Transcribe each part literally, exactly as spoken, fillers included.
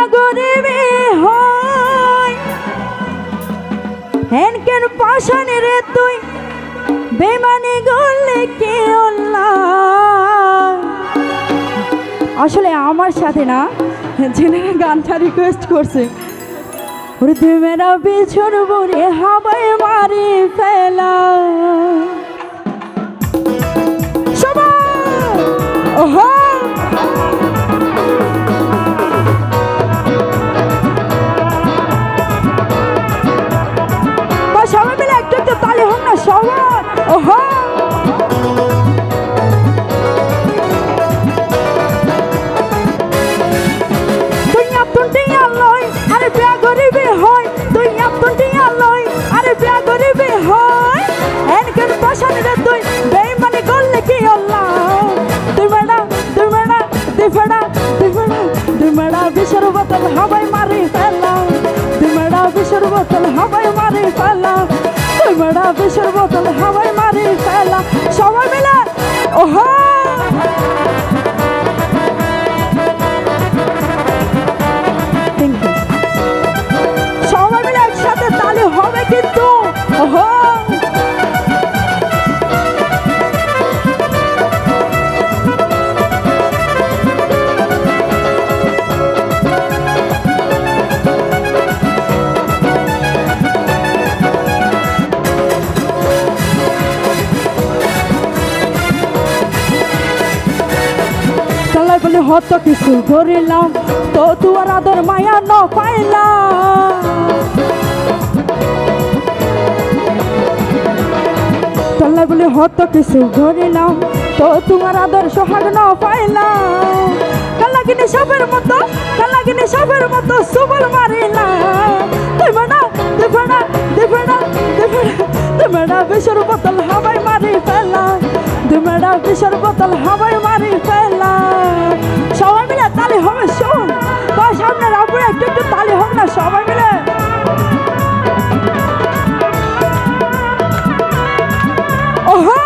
গরিবে হয় হেনকেন পাশানে রে তুই বেমানি গলে কে আসলে আমার সাথে না জেনারা গানটা রিকোয়েস্ট করছে তুই মেরা পিছন বুড়ে হাবায় মারি ফেলা সবাই ওহো সবাই মিলে একটু একটু তালি হোক না সবাই ওহো তুই আপন টিয়া লয় আরে বিয়া গরিবে হয় তুই আপন টিয়া লয় আরে বিয়া গরিবে হয় এনকের পাশানে রে তুই বেইমানি করলে কি আল্লাহ তুই মেডা তুই মেডা তুই ফেডা তুই ফেডা তুই মেডা বিশর বোতল হাওয়ায় মারি ফেলা তুই মেডা বিশর বোতল হাওয়ায় মারি ফেলা তুই মেডা বিশর বোতল হাওয়ায় মারি ফেলা সবাই মিলে ওহো সবাই মিলে একসাথে তালি হবে কিন্তু ওহো বলে হত কিছু করিলাম তো তুয়ার আদর মায়া ন পাইলাম তাহলে বলে হত কিছু করিলাম তো তোমার আদর সোহাগ ন পাইলাম কালাগিনি সাপের মতো কালাগিনি সাপের মতো সুবল মারিলাম তুই মেডা তুই ফেডা তুই ফেডা তুই ফেডা তুই মেডা বিশর বোতল হাওয়ায় মারি ফেলাম তুই মেডা বিশর বোতল হাওয়ায় মারি ফেলাম সবাই মিলে তালি হবে শোন তো সামনে রাখবো একটু একটু তালি হোক না সবাই মিলে ওহো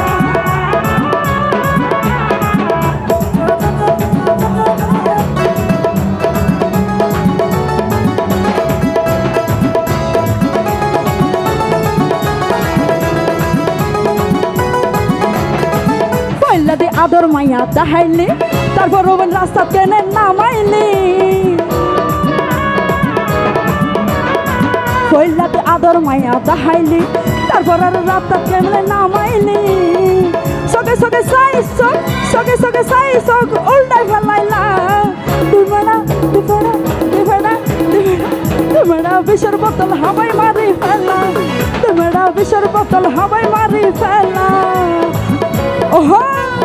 পয়লা দি আদর মাইয়া দেখাইলি তারপর রোবেন রাস্তা টেনে নামাইলি পয়লাতে আদর মাইয়া দেখাইলি তারপর আর রাস্তা টেনে নামাইলি সগে সগে সাই সগ সগে সগে সাই সগ উল্টাই ফেলাইলা তুই মেডা তুই ফেডা তুই ফেডা তুই ফেডা তুই মেডা বিশর বোতল হাওয়ায় মারি ফেলা তুই মেডা বিশর বোতল হাওয়ায় মারি ফেলা ওহো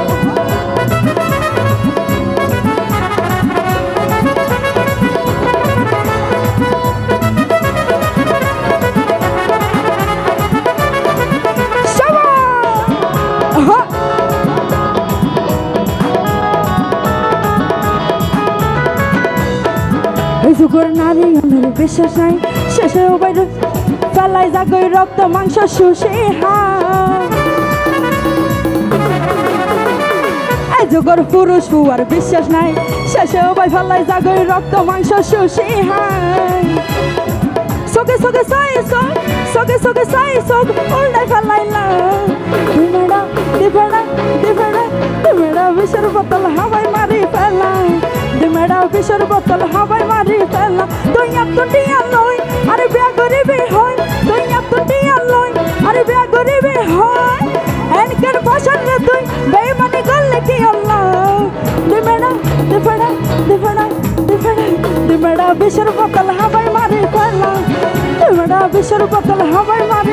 যুগর নারী আমার বিশ্বাস নাই শেষেও বাইরে ফেলাই জাগই রক্ত মাংস শুষে এই যুগর পুরুষ ফুয়ার বিশ্বাস নাই শেষেও বাই ফেলাই জাগই রক্ত মাংস শুষে সগে সগে সাই সগ সগে সগে সাই সগ উল্টাই ফেলাইলা তুই মেডা তুই ফেডা তুই ফেডা তুই মেডা বিশর বোতল হাওয়ায় মারি ফেলা তুই মেডা বিশর বোতল হাওয়ায় মারি ফেলা তুই আপন টিয়া লয় আরে বিয়া গরিবে হয় তুই আপন টিয়া লয় আরে বিয়া গরিবে হয় এনকের পাশান রে তুই বেইমানি করলে কি আল্লাহ তুই মেডা তুই ফেডা তুই ফেডা তুই ফেডা তুই মেডা বিশর বোতল হাওয়ায় মারি ফেলা তুই মেডা বিশর বোতল হাওয়ায় মারি